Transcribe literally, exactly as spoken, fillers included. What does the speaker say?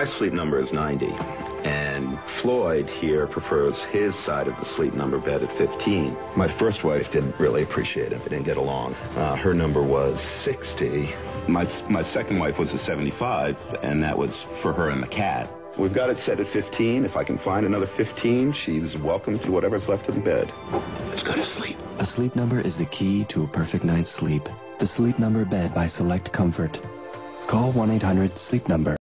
My sleep number is ninety, and Floyd here prefers his side of the sleep number bed at fifteen. My first wife didn't really appreciate it. We didn't get along. Uh, her number was sixty. My, my second wife was a seventy-five, and that was for her and the cat. We've got it set at fifteen. If I can find another fifteen, she's welcome to whatever's left in the bed. Let's go to sleep. A sleep number is the key to a perfect night's sleep. The Sleep Number bed by Select Comfort. Call one eight hundred sleep number.